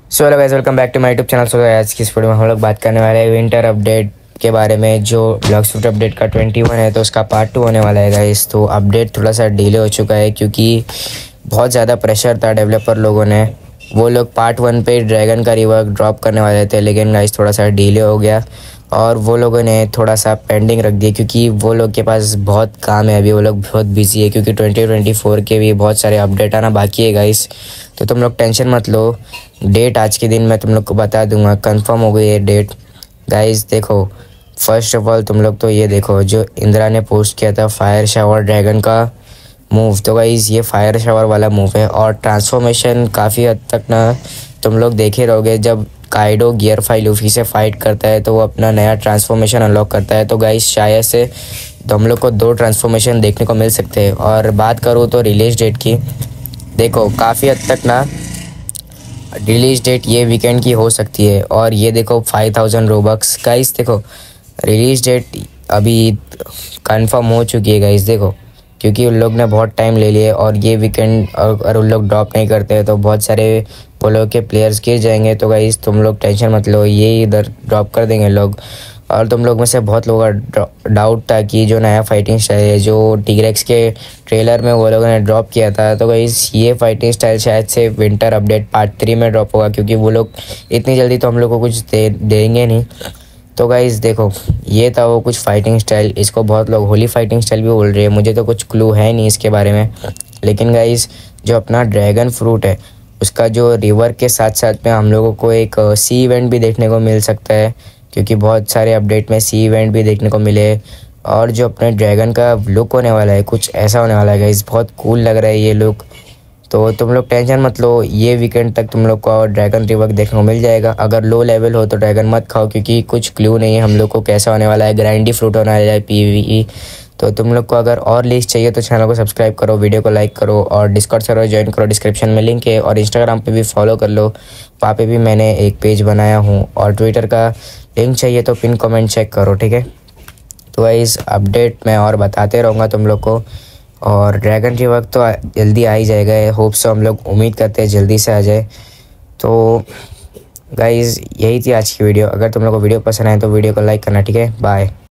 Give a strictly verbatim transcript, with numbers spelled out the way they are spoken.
So hello guys, welcome back to my YouTube channel. So आज की इस video में हम लोग बात करने वाले हैं विंटर अपडेट के बारे में। जो ब्लॉक स्विफ्ट अपडेट का ट्वेंटी वन है तो उसका पार्ट टू होने वाला है गाइस। तो अपडेट थोड़ा सा डिले हो चुका है क्योंकि बहुत ज़्यादा प्रेशर था डेवलपर लोगों ने। वो लोग पार्ट वन पे ड्रैगन का रिवर्क ड्रॉप करने वाले थे, लेकिन गाइस थोड़ा सा डिले हो गया और वो लोगों ने थोड़ा सा पेंडिंग रख दिया क्योंकि वो लोग के पास बहुत काम है अभी। वो लोग बहुत बिजी है क्योंकि ट्वेंटी ट्वेंटी फोर के भी बहुत सारे अपडेट आना बाकी है गाइस। तो तुम लोग टेंशन मत लो, डेट आज के दिन मैं तुम लोग को बता दूंगा। कंफर्म हो गई है डेट गाइस। देखो, फर्स्ट ऑफ ऑल तुम लोग तो ये देखो, जो इंदिरा ने पोस्ट किया था फायर शावर ड्रैगन का मूव, तो गाइस ये फायर शावर वाला मूव है। और ट्रांसफॉर्मेशन काफ़ी हद तक ना तुम लोग देखे रहोगे, जब काइडो गियर फाइव लूफी से फाइट करता है तो वो अपना नया ट्रांसफॉर्मेशन अनलॉक करता है। तो गाइस शायद से तो हम लोग को दो ट्रांसफॉर्मेशन देखने को मिल सकते हैं। और बात करूँ तो रिलीज डेट की, देखो काफ़ी हद तक ना रिलीज डेट ये वीकेंड की हो सकती है। और ये देखो फाइव थाउजेंड रोबक्स गाइस। देखो रिलीज डेट अभी कंफर्म हो चुकी है गाइस। देखो क्योंकि उन लोग ने बहुत टाइम ले लिया और ये वीकेंड अगर उन लोग ड्रॉप नहीं करते हैं तो बहुत सारे वो लोग के प्लेयर्स गिर जाएंगे। तो गाइस तुम लोग टेंशन मत लो, ये इधर ड्रॉप कर देंगे लोग। और तुम लोग में से बहुत लोगों का डाउट था कि जो नया फाइटिंग स्टाइल है जो टीग्रेक्स के ट्रेलर में वो लोगों ने ड्रॉप किया था, तो गाइस ये फाइटिंग स्टाइल शायद से विंटर अपडेट पार्ट थ्री में ड्रॉप होगा क्योंकि वो लोग इतनी जल्दी तो हम लोग को कुछ दे देंगे नहीं। तो गाइस देखो, ये था वो कुछ फाइटिंग स्टाइल। इसको बहुत लोग होली फाइटिंग स्टाइल भी बोल रहे हैं, मुझे तो कुछ क्लू है नहीं इसके बारे में। लेकिन गाइस जो अपना ड्रैगन फ्रूट है उसका जो रिवर के साथ साथ में हम लोगों को एक सी इवेंट भी देखने को मिल सकता है क्योंकि बहुत सारे अपडेट में सी इवेंट भी देखने को मिले। और जो अपने ड्रैगन का लुक होने वाला है कुछ ऐसा होने वाला है गाइस, बहुत कूल लग रहा है ये लुक। तो तुम लोग टेंशन मत लो, ये वीकेंड तक तुम लोग को ड्रैगन रिवर्क देखने को मिल जाएगा। अगर लो लेवल हो तो ड्रैगन मत खाओ क्योंकि कुछ क्लू नहीं है हम लोग को कैसा होने वाला है। ग्राइंडी फ्रूट होने वाला है पीवीई। तो तुम लोग को अगर और लिस्ट चाहिए तो चैनल को सब्सक्राइब करो, वीडियो को लाइक करो और डिस्कॉर्ड सर्वर ज्वाइन करो, डिस्क्रिप्शन में लिंक है। और इंस्टाग्राम पे भी फॉलो कर लो, वहाँ पे भी मैंने एक पेज बनाया हूँ। और ट्विटर का लिंक चाहिए तो पिन कमेंट चेक करो, ठीक है। तो इस अपडेट मैं और बताते रहूँगा तुम लोग को। और ड्रैगन रिवर्क तो जल्दी आ ही जाएगा, होप से हम लोग उम्मीद करते हैं जल्दी से आ जाए। तो गाइज़ यही थी आज की वीडियो। अगर तुम लोग को वीडियो पसंद आए तो वीडियो को लाइक करना, ठीक है। बाय।